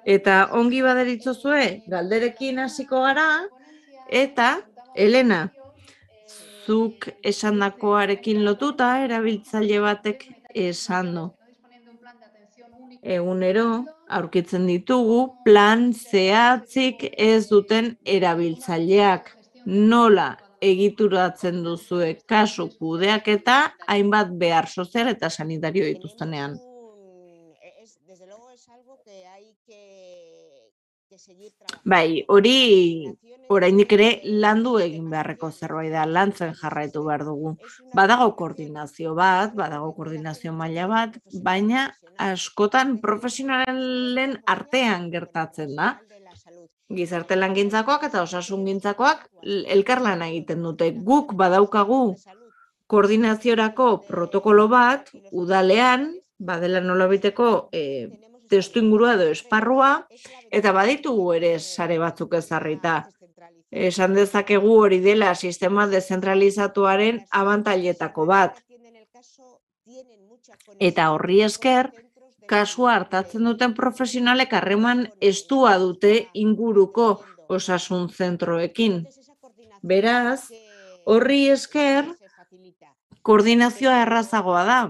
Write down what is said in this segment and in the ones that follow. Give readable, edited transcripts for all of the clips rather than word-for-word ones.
Eta ongi baderitzozue, galderekin hasiko gara, eta Elena, zuk esandakoarekin lotuta erabiltzaile batek esan du. Egunero aurkitzen ditugu plan zehatzik ez duten erabiltzaileak. Nola egituratzen duzue kasu kudeaketa hainbat behar sozial eta sanitario dituztenean. Desde luego es algo que hay que seguir trabajando. Bai, hori oraindik ere landu egin beharreko zerbait da, lantzen jarraitu behar dugu. Badago koordinazio bat, badago koordinazio maila bat, baina askotan profesionalen artean gertatzen da. Gizarte langintzakoak eta osasungintzakoak elkarlana egiten dute. Guk badaukagu koordinaziorako protokolo bat, udalean, badela nolabiteko testu ingurua edo esparrua, eta baditugu ere sare batzuk ezarrita. Esan dezakegu hori dela sistema dezentralizatuaren abantailetako bat. Eta horri esker, kasua hartatzen duten profesionalek harreman estua dute inguruko osasun zentroekin. Beraz, horri esker, koordinazioa errazagoa da.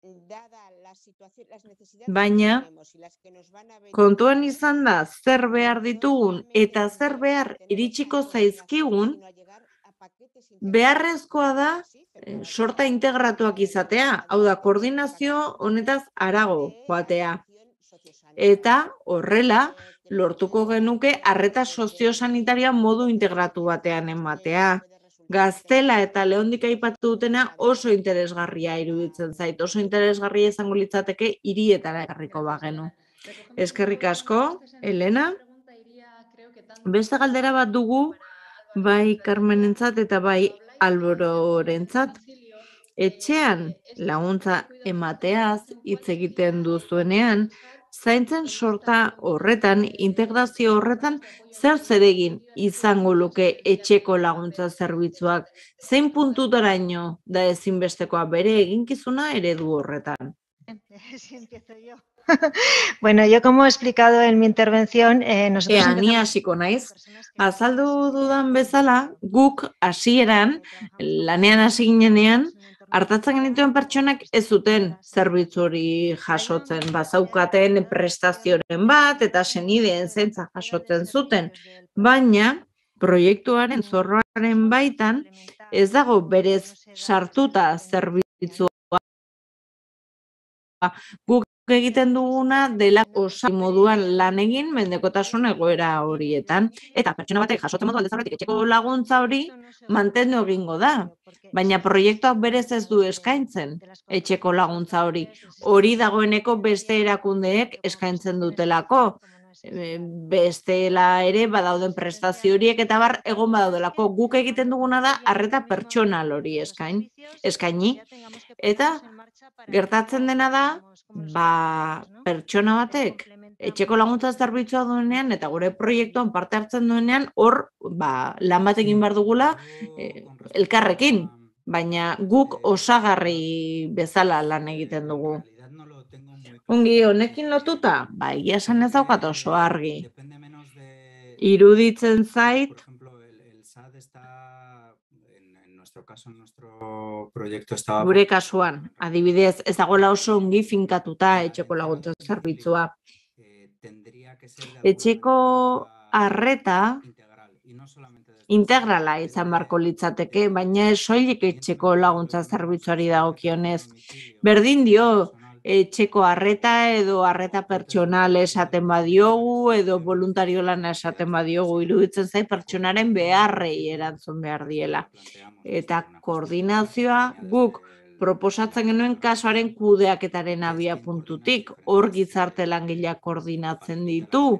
Baina, kontuan izan da zer behar ditugun eta zer behar iritsiko zaizkigun, beharrezkoa da sorta integratuak izatea, hau da, koordinazio honetaz harago joatea. Eta horrela, lortuko genuke arreta soziosanitarioa modu integratu batean ematea. Gaztela eta Leondik aipatu dutena oso interesgarria iruditzen zait, oso interesgarria izango litzateke hirietara ekarriko bagenu. Eskerrik asko, Elena. Beste galdera bat dugu, bai Carmenentzat eta bai Albororentzat. Etxean laguntza emateaz hitz egiten duzuenean, zaintzen sorta horretan, integrazio horretan, zer egin izango luke etxeko laguntza zerbitzuak, zein puntutaraino da ezinbestekoa bere eginkizuna eredu horretan? Si empiezo yo. Bueno, yo como he explicado en mi intervención, nosotros ni hasiko naiz. Azaldu dudan bezala, guk hasieran, lanean hasi ginenean, hartatzen genituen pertsonak ez zuten zerbitzu hori jasotzen, bazaukaten prestazioren bat eta senideen zaintza jasotzen zuten, baina proiektuaren zorroaren baitan ez dago berez sartuta zerbitzua. Guk egiten duguna dela osasun moduan lan egin mendekotasun egoera horietan. Eta pertsona batek jasotzen modu aldez aurretik etxeko laguntza hori mantendu egingo da. Baina proiektuak berez ez du eskaintzen etxeko laguntza hori. Hori dagoeneko beste erakundeek eskaintzen dutelako. Bestela ere badauden prestazio horiek eta bar egon badaudelako. Guk egiten duguna da arreta pertsonal hori eskaini. Eta gertatzen dena da, pertsona batek etxeko laguntza zerbitzua duenean eta gure proiektuan parte hartzen duenean, hor lan bat egin behar dugula elkarrekin, baina guk osagarri bezala lan egiten dugu. Ongi, honekin lotuta, egia esan ez daukat oso argi. Iruditzen zait, gure kasuan, adibidez, ez dagoela oso ongi finkatuta etxeko laguntza zerbitzua. Etxeko arreta integrala izan beharko litzateke, baina ez soilik etxeko laguntza zerbitzuari dagokionez. Berdin dio, etxeko arreta edo arreta pertsonal esaten badiogu edo voluntario lana esaten badiogu, iruditzen zait pertsonaren beharrei erantzun behar diela. Eta koordinazioa guk proposatzen genuen kasuaren kudeaketaren abia puntutik, hor gizarte langileak koordinatzen ditu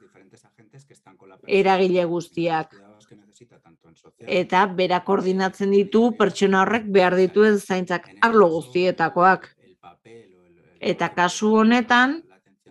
eragile guztiak. Eta bera koordinatzen ditu pertsona horrek behar dituen zaintzak arlo guztietakoak. Eta kasu honetan,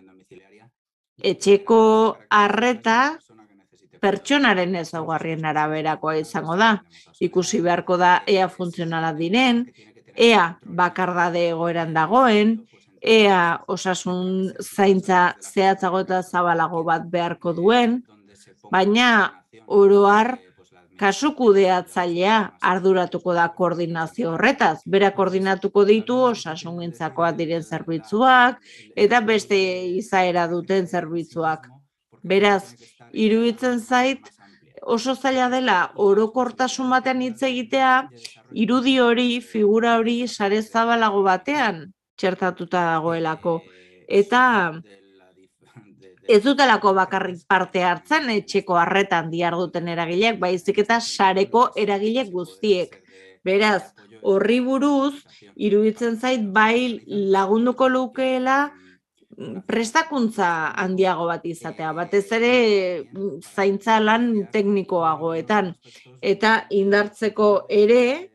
etxeko arreta pertsonaren ezaugarrien araberakoa izango da. Ikusi beharko da ea funtzionala diren, ea bakardade egoeran dagoen, ea osasun zaintza zehatzago eta zabalago bat beharko duen, baina oro har kasu kudeatzailea arduratuko da koordinazio horretaz. Bera koordinatuko ditu osasungintzakoak diren zerbitzuak eta beste izaera duten zerbitzuak. Beraz, iruditzen zait oso zaila dela orokortasun batean hitz egitea, irudi hori, figura hori sare zabalago batean txertatuta dagoelako. Eta ez dutelako bakarrik parte hartzen etxeko arretan diharduten eragileak, baizik eta sareko eragile guztiek. Beraz, horri buruz, iruditzen zait bai lagunduko lukeela prestakuntza handiago bat izatea, batez ere zaintza lan teknikoagoetan. Eta indartzeko ere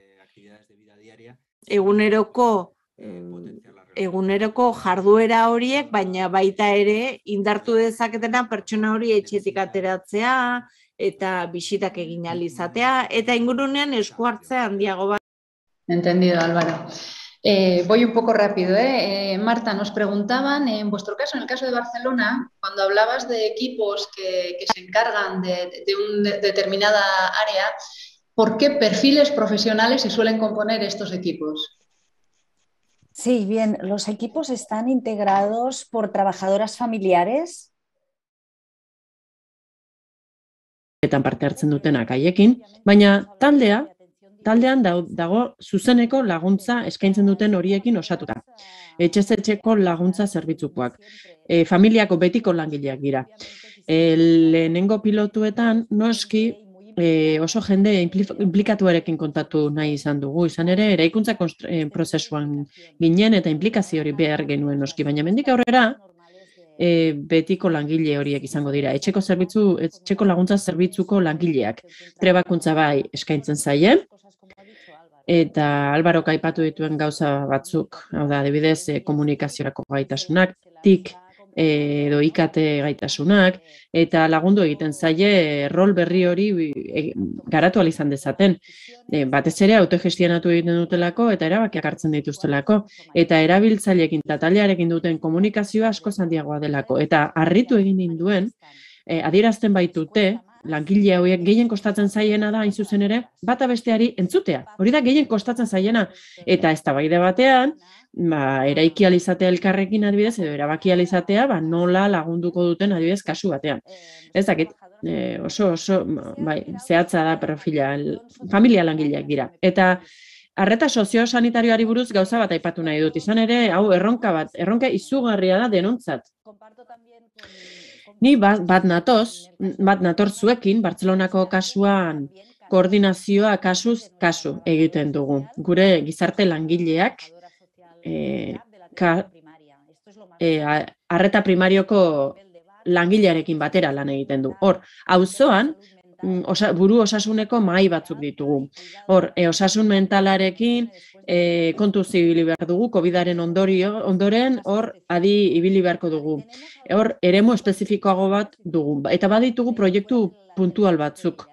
eguneroko jarduera horiek, baina baita ere indartu dezaketena pertsona hori etxetik ateratzea eta bisitak egin ahal izatea eta ingurunean esku hartzea handiago bat. Entendido, Álvaro. Voy un poco rápido, Marta, nos preguntaban, en vuestro caso, en el caso de Barcelona, cuando hablabas de equipos que se encargan de una determinada área, ¿por qué perfiles profesionales se suelen componer estos equipos? Sí, bien, los equipos están integrados por trabajadoras familiares. Eta parte hartzen dutenak haiekin, baina taldean dago zuzeneko laguntza eskaintzen duten horiekin osatuta. Etxez etxeko laguntza zerbitzukoak. Familiako betiko langileak dira. Lehenengo pilotuetan noski oso jende implikatuarekin kontatu nahi izan dugu. Izan ere, eraikuntza prozesuan ginen eta implikazio hori behar genuen noski, baina mendik aurrera betiko langile horiek izango dira. Etxeko laguntza zerbitzuko langileak. Trebakuntza bai eskaintzen zaie. Eta Alvarok aipatu dituen gauza batzuk, hau da, adibidez, komunikaziorako gaitasunak, TIC edo IKT gaitasunak, eta lagundu egiten zaie rol berri hori garatu ahal izan dezaten. Batez ere autogestionatu egiten dutelako eta erabakiak hartzen dituztelako. Eta erabiltzaileekin eta taldearekin duten komunikazioa asko handiagoa delako. Eta harritu egin ninduen, adierazten baitute, langile hauek gehien kostatzen zaiena da, hain zuzen ere, bata besteari entzutea. Hori da gehien kostatzen zaiena. Eta eztabaida batean, eraiki ahal izatea elkarrekin adibidez, edo erabaki ahal izatea, nola lagunduko duten adibidez kasu batean. Ez dakit, oso zehatza da profila, familia langileak dira. Eta arreta soziosanitarioari buruz gauza bat aipatu nahi dut. Izan ere, hau erronka izugarria da denontzat. Ni bat nator zuekin, Bartzelonako kasuan koordinazioa kasuz kasu egiten dugu. Gure gizarte langileak arreta primarioko langilearekin batera lan egiten du. Hor, auzoan buru osasuneko mahai batzuk ditugu. Hor, osasun mentalarekin kontu zibili behar dugu, COVID-aren ondoren, hor, adi ibili beharko dugu. Hor, eremu espezifikoago bat dugu. Eta baditugu proiektu puntual batzuk.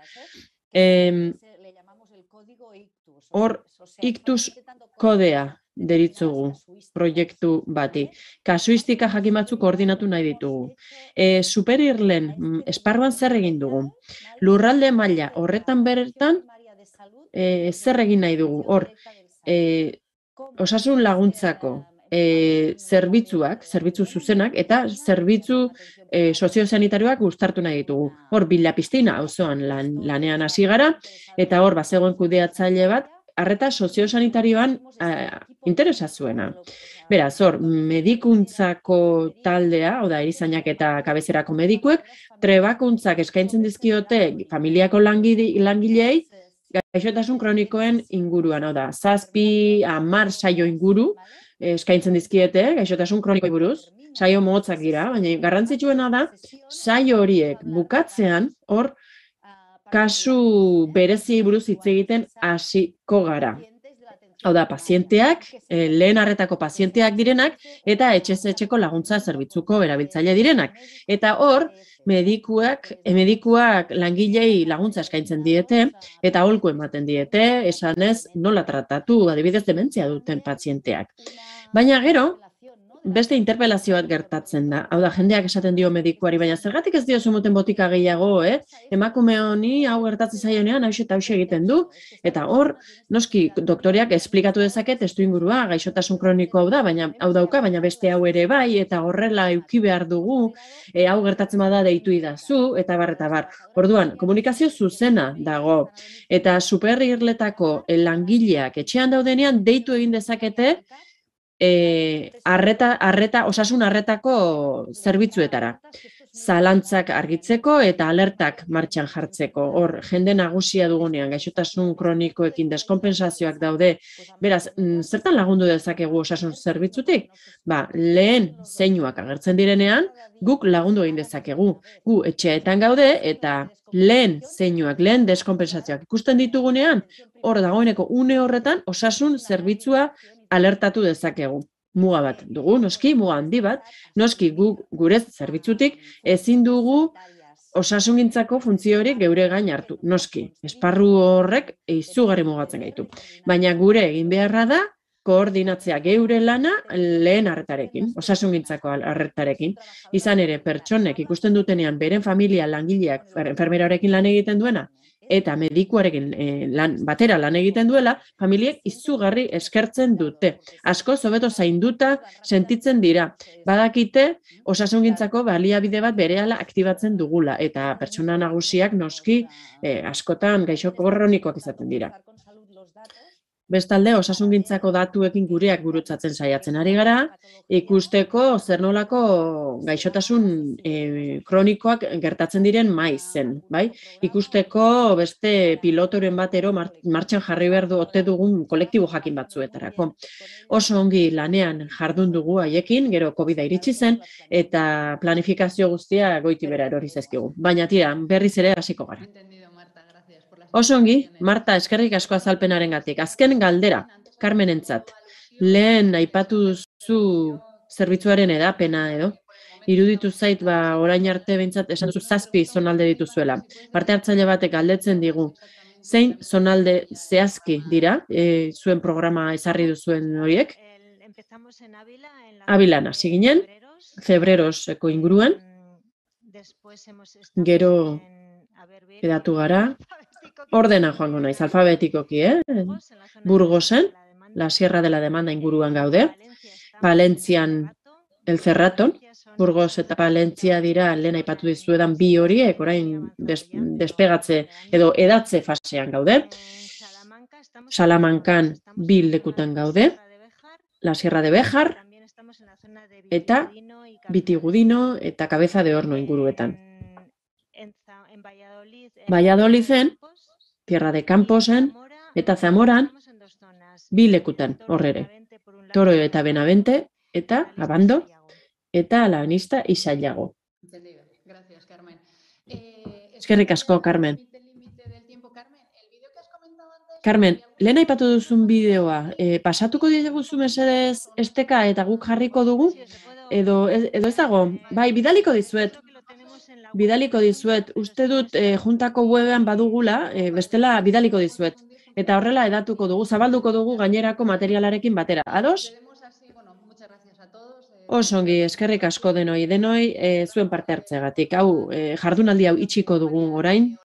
Hor, iktus kodea deritzugu proiektu bati. Kasuistika jakin batzuk koordinatu nahi ditugu. Superirlen esparruan zer egin dugu. Lurralde maila horretan bertan zer egin nahi dugu. Hor, osasun laguntzako zerbitzu zuzenak eta zerbitzu soziosanitarioak uztartu nahi ditugu. Hor, Villa Piscina auzoan lanean hasi gara eta hor bazegoen kudeatzaile bat arreta soziosanitarioan interesa zuena. Beraz, hor, medikuntzako taldea, oda erizainak eta kabezerako medikuek, trebakuntzak eskaintzen dizkiote familiako langileei, gaixotasun kronikoen inguruan, oda, 7-10 saio inguru eskaintzen dizkiete, gaixotasun kronikoi buruz, saio mohotzak dira, baina garrantzitsuena da, saio horiek bukatzean, hor, kasu bereziei buruz hitz egiten hasiko gara. Hau da, pazienteak, lehen arretako pazienteak direnak, eta etxez etxeko laguntza zerbitzuko erabiltzaile direnak. Eta hor, medikuak langilei laguntza eskaintzen diete, eta aholku ematen diete, esanez nola tratatu, adibidez dementzia duten pazienteak. Baina gero, beste interpelazio bat gertatzen da. Hau da, jendeak esaten dio medikuari, baina zergatik ez dio zumuten botika gehiago, Emakume honi hau gertatzen zaionean, hau eta hau egiten du, eta hor, noski, doktoreak esplikatu dezake testuingurua, gaixotasun kroniko hau da, baina hau dauka, baina beste hau ere bai, eta horrela eduki behar dugu, hau gertatzen bada deitu idazu, eta bar, eta bar. Orduan, komunikazio zuzena dago, eta superirletako langileak etxean daudenean deitu egin dezakete osasun arretako zerbitzuetara. Zalantzak argitzeko eta alertak martxan jartzeko. Hor, jende nagusia dugunean, gaixotasun kronikoekin deskonpensazioak daude. Beraz, zertan lagundu dezakegu osasun zerbitzutik? Lehen zeinuak agertzen direnean, guk lagundu egin dezakegu. Gu etxeetan gaude eta lehen zeinuak, lehen deskonpensazioak ikusten ditugunean, hor dagoeneko une horretan osasun zerbitzua alertatu dezakegu. Muga bat dugu, noski, muga handi bat, noski gure zerbitzutik ezin dugu osasungintzako funtziorik geure gain hartu. Noski, esparru horrek izugarri mugatzen gaitu. Baina gure egin beharra da koordinatzea geure lana lehen arretarekin, osasungintzako arretarekin. Izan ere, pertsonek ikusten dutenean beren familia langileak enfermerarekin lan egiten duena, eta medikuarekin batera lan egiten duela, familiek izugarri eskertzen dute. Asko hobeto zainduta sentitzen dira. Badakite osasungintzako baliabide bat berehala aktibatzen dugula, eta pertsona nagusiak noski askotan gaixo kronikoak izaten dira. Bestalde, osasungintzako datuekin gureak gurutzatzen saiatzen ari gara, ikusteko zer nolako gaixotasun kronikoak gertatzen diren maizen, bai? Ikusteko beste pilotoren batero martxan jarri behar ote dugun kolektibo jakin batzuetarako. Oso ongi lanean jardun dugu haiekin, gero COVID-a iritsi zen, eta planifikazio guztia goiti bera erori zaizkigu. Baina tira, berriz ere hasiko gara. Oso ongi, Marta, eskerrik asko azalpenarengatik. Azken galdera, Carmenentzat. Lehen aipatu duzu zerbitzuaren edapena edo? Iruditu zait, orain arte behintzat esan duzu 7 zonalde dituzuela. Parte hartzaile batek galdetzen digu. Zein zonalde zehazki dira, zuen programa ezarri duzuen horiek? Abilan hasi ginen, Febreroseko inguruan, gero edatu gara, ordena joango naiz, alfabetikoki, Burgosen, la Sierra de la Demanda inguruan gaude, Palentzian, El Cerraton, Burgos eta Palentzia dira lehen aipatu dizuedan bi horiek, orain despegatze edo edatze fasean gaude, Salamankan 2 lekutan gaude, la Sierra de Béjar, eta Vitigudino eta Cabeza de Horno inguruetan. Valladoliden, Tierra de Camposen eta Zamoran 2 lekutan, horrere. Toro eta Benavente eta Abando eta Alabanista y Sayago. Eskerrik asko, Carmen. Carmen, lehen aipatu duzun bideoa, pasatuko diguzu mesedez esteka eta guk jarriko dugu? Edo ez dago? Bai, bidaliko dizuet, uste dut juntako webean badugula, bestela bidaliko dizuet. Eta horrela edatuko dugu, zabalduko dugu gainerako materialarekin batera. Ados? Osongi, eskerrik asko denoi, zuen parte hartzeagatik. Hau, jardunaldi hau itxiko dugu orain.